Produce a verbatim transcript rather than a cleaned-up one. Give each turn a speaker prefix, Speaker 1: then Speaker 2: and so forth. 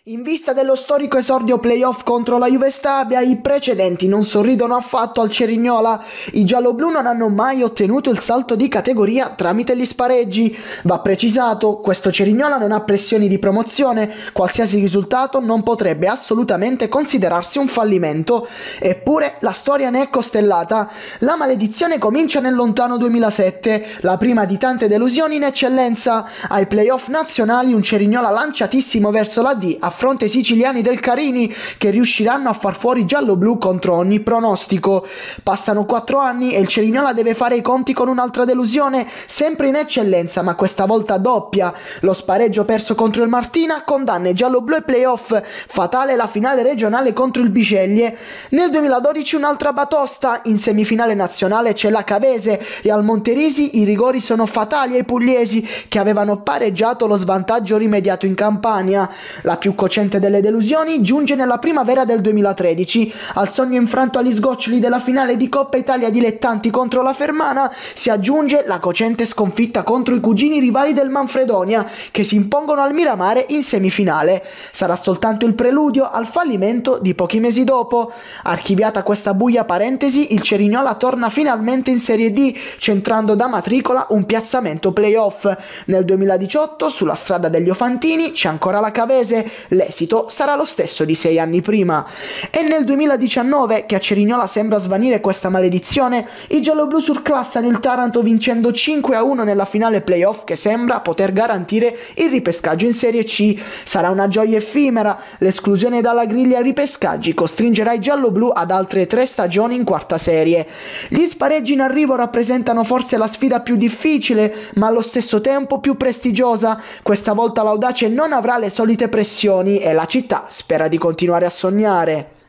Speaker 1: In vista dello storico esordio playoff contro la Juve Stabia, i precedenti non sorridono affatto al Cerignola. I gialloblu non hanno mai ottenuto il salto di categoria tramite gli spareggi. Va precisato, questo Cerignola non ha pressioni di promozione, qualsiasi risultato non potrebbe assolutamente considerarsi un fallimento. Eppure la storia ne è costellata. La maledizione comincia nel lontano duemilasette, la prima di tante delusioni in eccellenza. Ai playoff nazionali un Cerignola lanciatissimo verso la D a fronte ai siciliani del Carini, che riusciranno a far fuori i gialloblu contro ogni pronostico. Passano quattro anni e il Cerignola deve fare i conti con un'altra delusione, sempre in eccellenza ma questa volta doppia. Lo spareggio perso contro il Martina condanna i gialloblu ai playoff, fatale la finale regionale contro il Biceglie. Nel duemiladodici un'altra batosta, in semifinale nazionale c'è la Cavese e al Monterisi i rigori sono fatali ai pugliesi, che avevano pareggiato lo svantaggio rimediato in Campania. La più cocente delle delusioni giunge nella primavera del duemilatredici. Al sogno infranto agli sgoccioli della finale di Coppa Italia dilettanti contro la Fermana si aggiunge la cocente sconfitta contro i cugini rivali del Manfredonia, che si impongono al Miramare in semifinale. Sarà soltanto il preludio al fallimento di pochi mesi dopo. Archiviata questa buia parentesi, il Cerignola torna finalmente in Serie D, centrando da matricola un piazzamento playoff. Nel duemiladiciotto, sulla strada degli Ofantini, c'è ancora la Cavese. L'esito sarà lo stesso di sei anni prima. È nel duemiladiciannove che a Cerignola sembra svanire questa maledizione. I gialloblu surclassano il Taranto vincendo cinque a uno nella finale playoff, che sembra poter garantire il ripescaggio in Serie C. Sarà una gioia effimera. L'esclusione dalla griglia ai ripescaggi costringerà i gialloblu ad altre tre stagioni in quarta serie. Gli spareggi in arrivo rappresentano forse la sfida più difficile, ma allo stesso tempo più prestigiosa. Questa volta l'Audace non avrà le solite pressioni e la città spera di continuare a sognare.